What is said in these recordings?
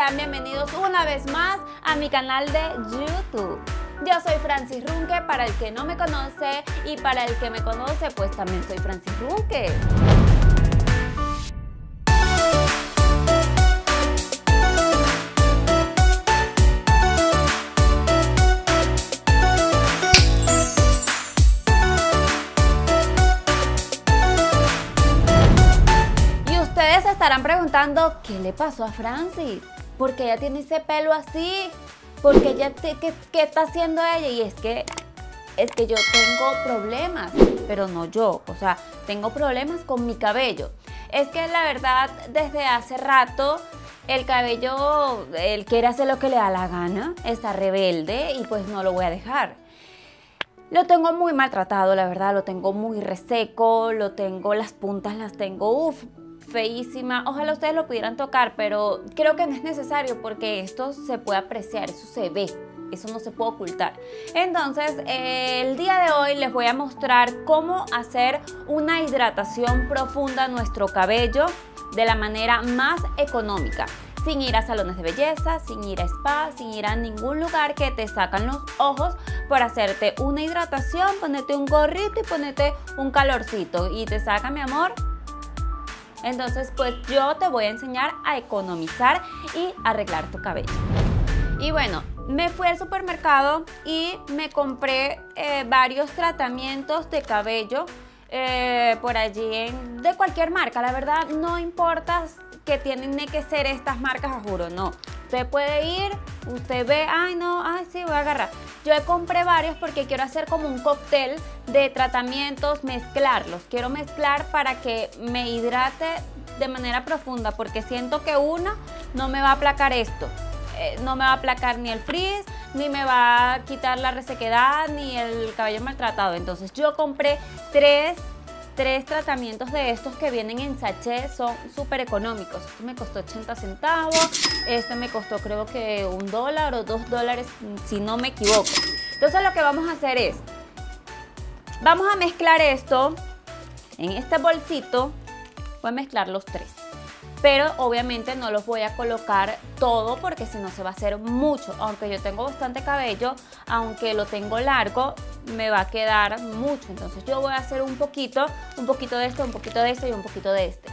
sean bienvenidos una vez más a mi canal de YouTube. Yo soy Francis Runke, para el que no me conoce, y para el que me conoce, pues también soy Francis Runke. Ustedes se estarán preguntando, ¿qué le pasó a Francis? ¿Por qué ella tiene ese pelo así? ¿Por qué ella qué está haciendo ella? Y es que yo tengo problemas, pero no yo, o sea, tengo problemas con mi cabello. Es que la verdad, desde hace rato, el cabello, él quiere hacer lo que le da la gana, está rebelde y pues no lo voy a dejar. Lo tengo muy maltratado, la verdad, lo tengo muy reseco, las puntas las tengo, feísima. Ojalá ustedes lo pudieran tocar, pero creo que no es necesario porque esto se puede apreciar, eso se ve, eso no se puede ocultar. Entonces, el día de hoy les voy a mostrar cómo hacer una hidratación profunda a nuestro cabello de la manera más económica, sin ir a salones de belleza, sin ir a spa, sin ir a ningún lugar que te sacan los ojos por hacerte una hidratación, ponete un gorrito y ponete un calorcito y te saca, mi amor. Entonces, pues yo te voy a enseñar a economizar y arreglar tu cabello. Y bueno, me fui al supermercado y me compré varios tratamientos de cabello por allí de cualquier marca. La verdad, no importa que tienen que ser estas marcas, juro, no. Usted puede ir, usted ve, sí, voy a agarrar. Yo compré varios porque quiero hacer como un cóctel de tratamientos, mezclarlos. Quiero mezclar para que me hidrate de manera profunda, porque siento que uno no me va a aplacar esto. No me va a aplacar ni el frizz, ni me va a quitar la resequedad, ni el cabello maltratado. Entonces yo compré tres tratamientos de estos que vienen en sachet, son súper económicos. Este me costó 80 centavos, este me costó creo que $1 o $2, si no me equivoco. Entonces lo que vamos a hacer es, vamos a mezclar esto en este bolsito, voy a mezclar los tres. Pero obviamente no los voy a colocar todo porque si no se va a hacer mucho. Aunque yo tengo bastante cabello, aunque lo tengo largo, me va a quedar mucho. Entonces yo voy a hacer un poquito de esto, un poquito de esto y un poquito de este.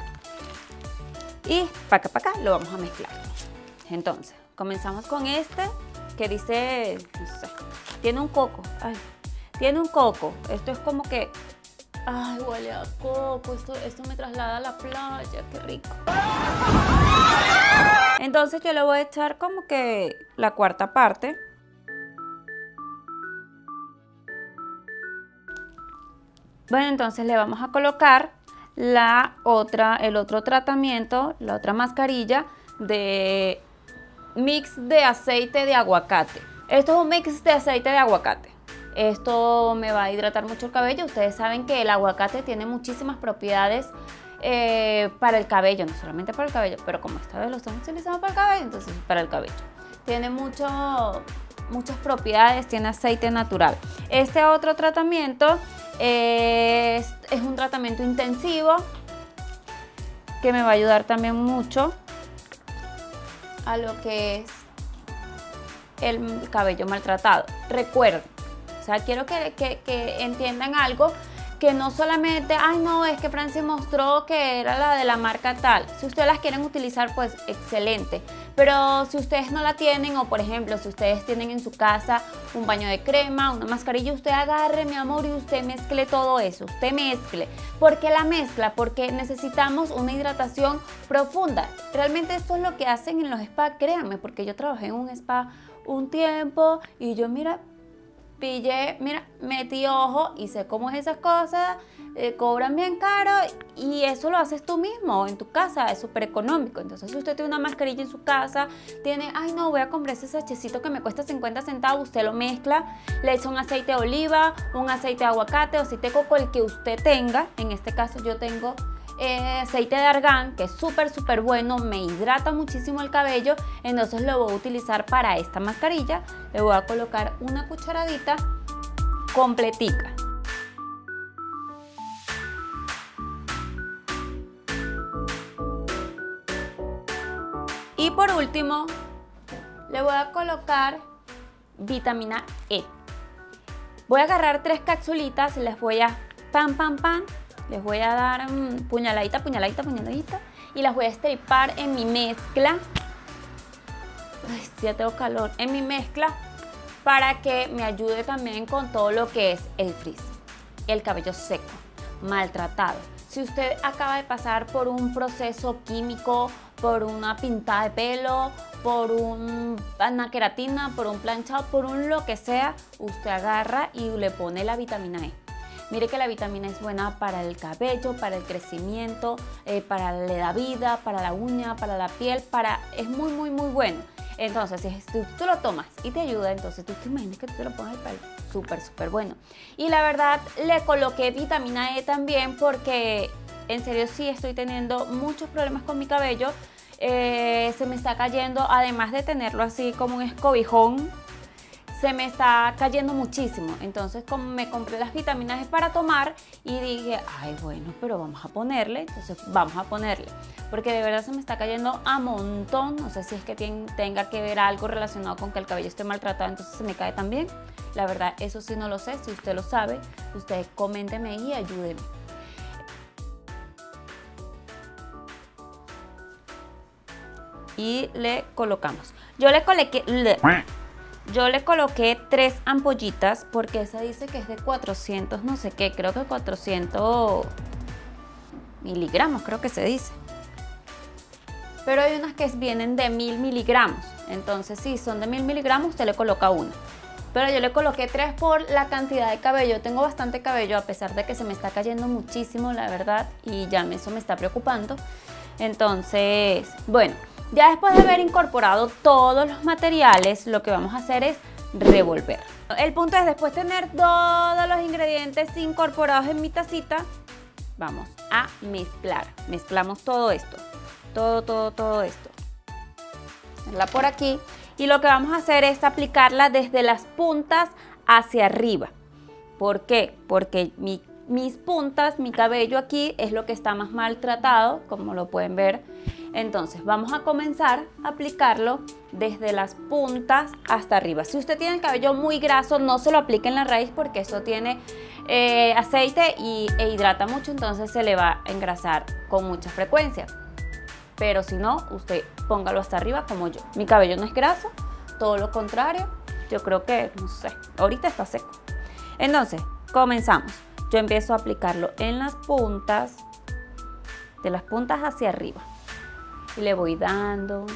Y para acá lo vamos a mezclar. Entonces, comenzamos con este que dice, no sé, tiene un coco. Ay, tiene un coco. Esto es como que... Ay, huele a coco, esto me traslada a la playa, qué rico. Entonces yo le voy a echar como que la cuarta parte. Bueno, entonces le vamos a colocar el otro tratamiento, la otra mascarilla de mix de aceite de aguacate. Esto es un mix de aceite de aguacate. Esto me va a hidratar mucho el cabello. Ustedes saben que el aguacate tiene muchísimas propiedades para el cabello, no solamente para el cabello, pero como esta vez lo estamos utilizando para el cabello, entonces para el cabello. Tiene muchas propiedades, tiene aceite natural. Este otro tratamiento es un tratamiento intensivo que me va a ayudar también mucho a lo que es el cabello maltratado. Recuerden, o sea, quiero que entiendan algo, que no solamente, ay no, es que Francis mostró que era la de la marca tal. Si ustedes las quieren utilizar, pues excelente. Pero si ustedes no la tienen, o por ejemplo, si ustedes tienen en su casa un baño de crema, una mascarilla, usted agarre, mi amor, y usted mezcle todo eso. Usted mezcle. ¿Por qué la mezcla? Porque necesitamos una hidratación profunda. Realmente esto es lo que hacen en los spas, créanme, porque yo trabajé en un spa un tiempo y yo, mira, metí ojo y sé cómo es esas cosas, cobran bien caro y eso lo haces tú mismo en tu casa, es súper económico. Entonces si usted tiene una mascarilla en su casa, tiene, ay no, voy a comprar ese sachecito que me cuesta 50 centavos, usted lo mezcla, le echa un aceite de oliva, un aceite de aguacate o aceite de coco, el que usted tenga. En este caso yo tengo aceite de argán, que es súper bueno, me hidrata muchísimo el cabello, entonces lo voy a utilizar para esta mascarilla. Le voy a colocar una cucharadita completica. Y por último le voy a colocar vitamina E. Voy a agarrar 3 capsulitas, les voy a les voy a dar puñaladita y las voy a estripar en mi mezcla. Ay, sí, ya tengo calor. En mi mezcla para que me ayude también con todo lo que es el frizz, el cabello seco, maltratado. Si usted acaba de pasar por un proceso químico, por una pintada de pelo, por una queratina, por un planchado, por un lo que sea, usted agarra y le pone la vitamina E. Mire que la vitamina es buena para el cabello, para el crecimiento, para la vida, para la uña, para la piel, es muy bueno. Entonces, si tú lo tomas y te ayuda, entonces tú te imaginas que tú te lo pongas al pelo. Súper bueno. Y la verdad, le coloqué vitamina E también porque en serio sí estoy teniendo muchos problemas con mi cabello. Se me está cayendo, además de tenerlo así como un escobijón, se me está cayendo muchísimo. Entonces, como me compré las vitaminas E para tomar y dije, ay bueno, pero vamos a ponerle, entonces vamos a ponerle. Porque de verdad se me está cayendo a montón. No sé si es que tenga que ver algo relacionado con que el cabello esté maltratado, entonces se me cae también. La verdad, eso sí no lo sé. Si usted lo sabe, usted coménteme y ayúdeme. Y le colocamos. Yo le coloqué 3 ampollitas porque esa dice que es de 400, no sé qué, creo que 400 miligramos, creo que se dice. Pero hay unas que vienen de 1000 miligramos. Entonces, si son de 1000 miligramos, usted le coloca una. Pero yo le coloqué 3 por la cantidad de cabello. Tengo bastante cabello, a pesar de que se me está cayendo muchísimo, la verdad, y ya eso me está preocupando. Entonces, bueno, ya después de haber incorporado todos los materiales, lo que vamos a hacer es revolver. El punto es, después de tener todos los ingredientes incorporados en mi tacita, vamos a mezclar. Mezclamos todo esto. Todo esto. Por aquí. Y lo que vamos a hacer es aplicarla desde las puntas hacia arriba. ¿Por qué? Porque mis puntas, mi cabello aquí es lo que está más maltratado, como lo pueden ver. Entonces vamos a comenzar a aplicarlo desde las puntas hasta arriba. Si usted tiene el cabello muy graso, no se lo aplique en la raíz porque eso tiene aceite e hidrata mucho, entonces se le va a engrasar con mucha frecuencia. Pero si no, usted póngalo hasta arriba como yo. Mi cabello no es graso, todo lo contrario. Yo creo que, no sé, ahorita está seco. Entonces, comenzamos. Yo empiezo a aplicarlo en las puntas, de las puntas hacia arriba. Y le voy dando.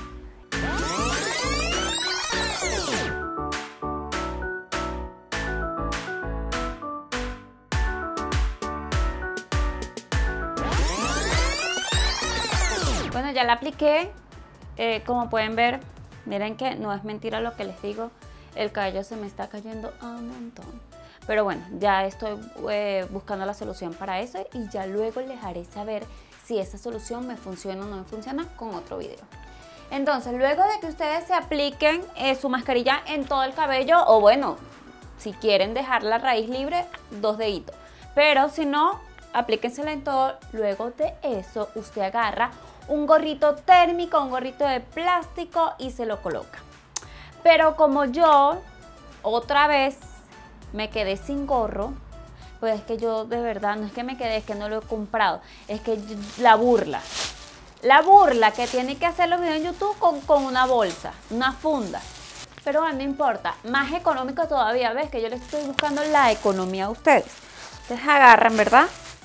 Bueno, ya la apliqué. Como pueden ver, miren que no es mentira lo que les digo. El cabello se me está cayendo a un montón. Pero bueno, ya estoy buscando la solución para eso y ya luego les haré saber si esa solución me funciona o no me funciona con otro video. Entonces, luego de que ustedes se apliquen su mascarilla en todo el cabello, o bueno, si quieren dejar la raíz libre, 2 deditos. Pero si no, aplíquensela en todo. Luego de eso, usted agarra un gorrito térmico, un gorrito de plástico y se lo coloca. Pero como yo, otra vez, me quedé sin gorro, pues es que yo de verdad, no es que me quedé, es que no lo he comprado, es que la burla que tiene que hacer los videos en YouTube con una bolsa, una funda. Pero bueno, no importa, más económico todavía, ves que yo les estoy buscando la economía a ustedes. Ustedes agarran, ¿verdad?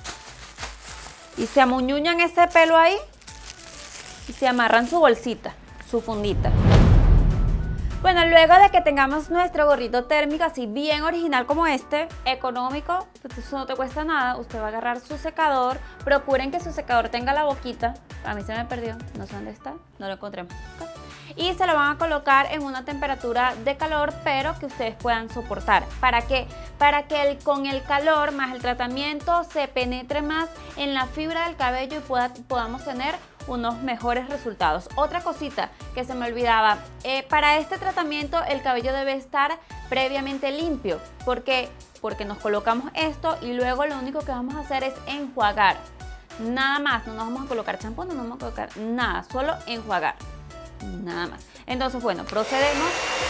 Y se amuñuñan ese pelo ahí y se amarran su bolsita, su fundita. Bueno, luego de que tengamos nuestro gorrito térmico así bien original como este, económico, pues eso no te cuesta nada, usted va a agarrar su secador, procuren que su secador tenga la boquita, a mí se me perdió, no sé dónde está, no lo encontré, y se lo van a colocar en una temperatura de calor, pero que ustedes puedan soportar. ¿Para qué? Para que con el calor más el tratamiento se penetre más en la fibra del cabello y podamos tener unos mejores resultados. Otra cosita que se me olvidaba, para este tratamiento el cabello debe estar previamente limpio. ¿Por qué? Porque nos colocamos esto y luego lo único que vamos a hacer es enjuagar. Nada más, no nos vamos a colocar champú, no nos vamos a colocar nada, solo enjuagar. nada más. Entonces, bueno, procedemos.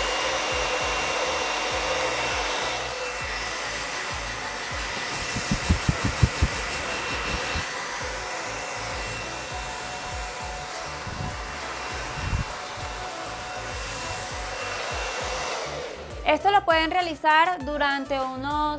Esto lo pueden realizar durante unos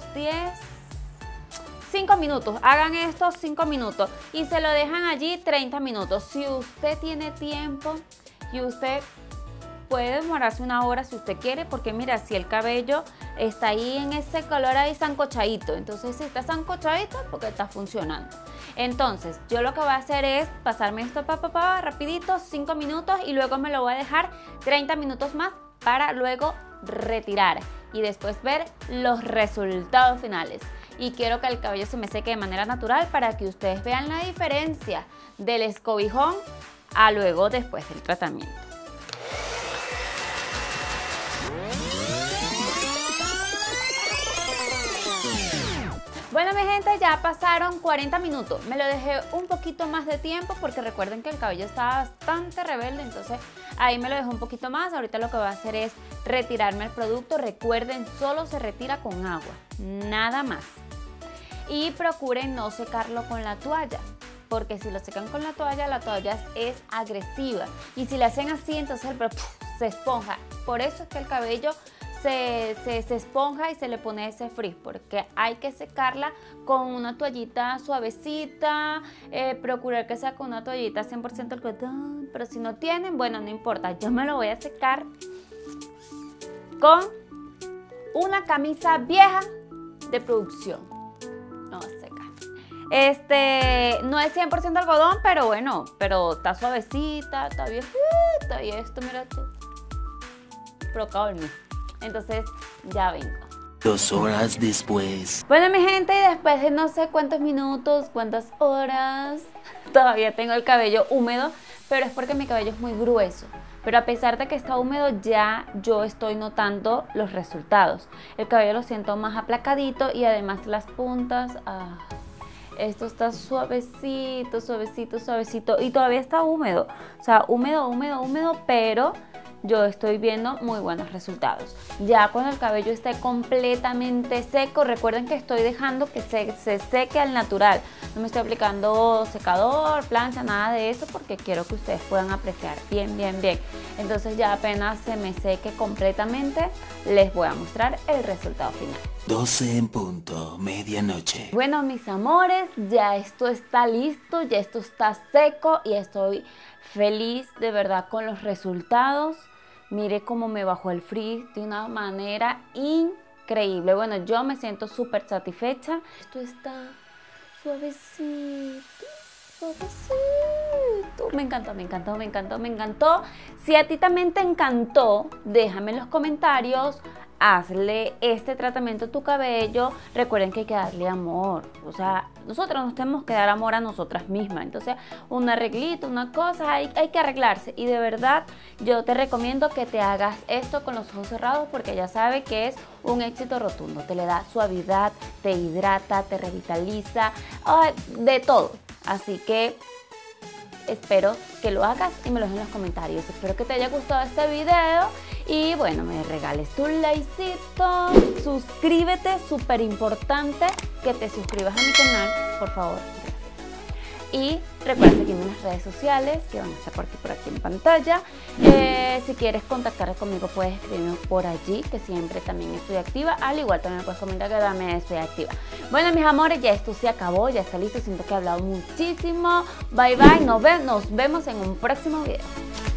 5 minutos. Hagan esto 5 minutos y se lo dejan allí 30 minutos. Si usted tiene tiempo y usted puede demorarse una hora si usted quiere, porque mira, si el cabello está ahí en ese color ahí sancochadito, entonces si está sancochadito porque está funcionando. Entonces yo lo que voy a hacer es pasarme esto rapidito, 5 minutos, y luego me lo voy a dejar 30 minutos más para luego retirar y después ver los resultados finales. Y quiero que el cabello se me seque de manera natural para que ustedes vean la diferencia del escobijón a luego después del tratamiento. Bueno, mi gente, ya pasaron 40 minutos. Me lo dejé un poquito más de tiempo porque recuerden que el cabello estaba bastante rebelde, entonces ahí me lo dejé un poquito más. Ahorita lo que voy a hacer es retirarme el producto. Recuerden, solo se retira con agua, nada más. Y procuren no secarlo con la toalla, porque si lo secan con la toalla es agresiva. Y si le hacen así, entonces el producto se esponja. Por eso es que el cabello se esponja y se le pone ese frizz, porque hay que secarla con una toallita suavecita, procurar que sea con una toallita 100% algodón, pero si no tienen, bueno, no importa, yo me lo voy a secar con una camisa vieja de producción. No seca. No es 100% algodón, pero bueno, pero está suavecita, está viejita, y esto, mira tú, provocado el mío. Entonces ya vengo. 2 horas después. Bueno, mi gente, y después de no sé cuántos minutos, cuántas horas, todavía tengo el cabello húmedo, pero es porque mi cabello es muy grueso. Pero a pesar de que está húmedo, ya yo estoy notando los resultados. El cabello lo siento más aplacadito y además las puntas, esto está suavecito, suavecito, suavecito, y todavía está húmedo. O sea, húmedo, húmedo, húmedo, pero yo estoy viendo muy buenos resultados. Ya cuando el cabello esté completamente seco, recuerden que estoy dejando que se seque al natural. No me estoy aplicando secador, plancha, nada de eso, porque quiero que ustedes puedan apreciar bien, bien, bien. Entonces ya apenas se me seque completamente, les voy a mostrar el resultado final. 12 en punto, medianoche. Bueno, mis amores, ya esto está listo, ya esto está seco y estoy feliz de verdad con los resultados. Mire cómo me bajó el frizz de una manera increíble. Bueno, yo me siento súper satisfecha. Esto está suavecito, suavecito. Me encantó, me encantó, me encantó, me encantó. Si a ti también te encantó, déjame en los comentarios. Hazle este tratamiento a tu cabello. Recuerden que hay que darle amor. O sea, nosotros nos tenemos que dar amor a nosotras mismas. Entonces, un arreglito, una cosa, hay que arreglarse. Y de verdad, yo te recomiendo que te hagas esto con los ojos cerrados, porque ya sabes que es un éxito rotundo. Te le da suavidad, te hidrata, te revitaliza, de todo. Así que espero que lo hagas y me lo dejes en los comentarios. Espero que te haya gustado este video. Y bueno, me regales tu likecito, suscríbete, súper importante que te suscribas a mi canal, por favor, gracias. Y recuerda seguirme en las redes sociales que van a estar por aquí en pantalla. Si quieres contactar conmigo puedes escribirme por allí, que siempre también estoy activa. Al igual también puedes comentar que también estoy activa. Bueno, mis amores, ya esto se acabó, ya está listo, siento que he hablado muchísimo. Bye bye, nos vemos en un próximo video.